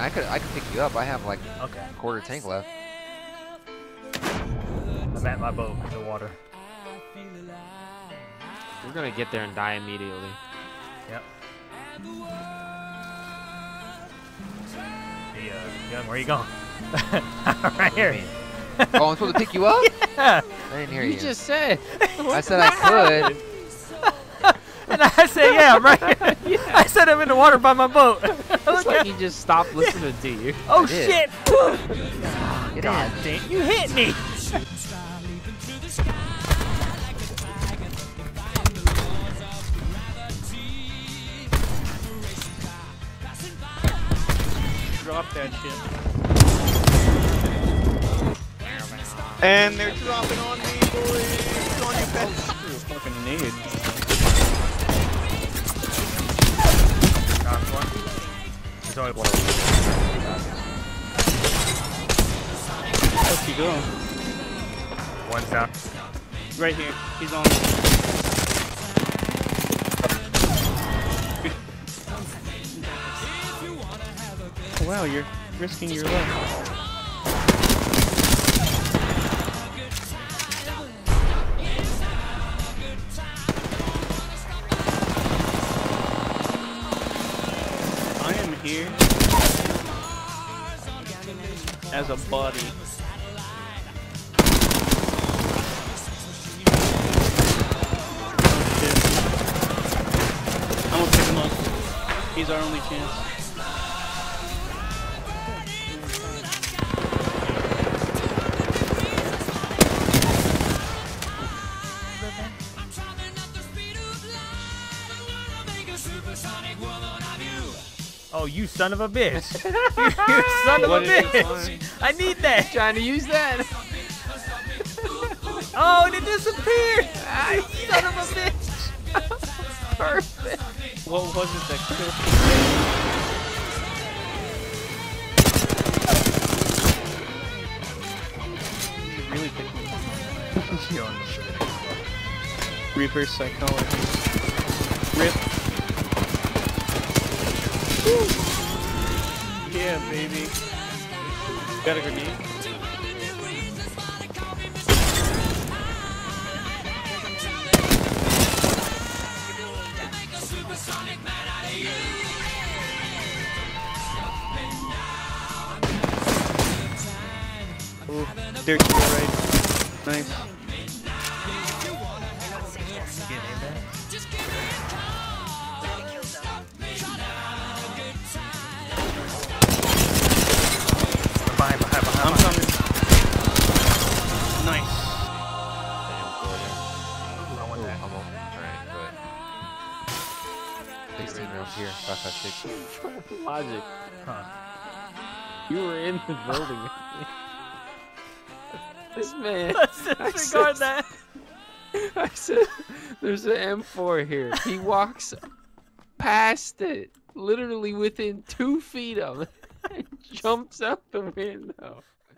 I could pick you up. I have like Okay. a quarter tank left. I'm at my boat in the water. We're gonna get there and die immediately. Yep. Gun, where you going? Right here. Oh, I'm supposed to pick you up? Yeah. I didn't hear You you. just said. I said I could. And I said, yeah, I'm right here. Yeah. I said I'm in the water by my boat. It's like you just stopped listening to you. Oh, I did. shit. Get God on. damn, you hit me. Drop that shit. And they're dropping on me, boys. It's on your back. Fucking need. Knocked one. There's only one. Where'd you go? One's down. Right here. He's on. Oh, wow, you're risking your life. I am here as a body. I'm gonna pick him up. He's our only chance. Oh, you son of a bitch. you son of a bitch. I need that. Trying to use that. Oh, and it disappeared. Ah, son of a bitch. Perfect. What was it that killed you? Really picked me up. Reaper psychology. Rip. Woo. Yeah, baby. Got a grenade? Ooh, they're to your right. Nice. Behind. I'm coming. Nice. I want that. I'm on. Alright, good. 16 rounds here. 556. Logic. Huh. You were in the building. This man. Let's disregard that. I said, there's an M4 here. He walks past it, literally within 2 feet of it, and jumps out the window.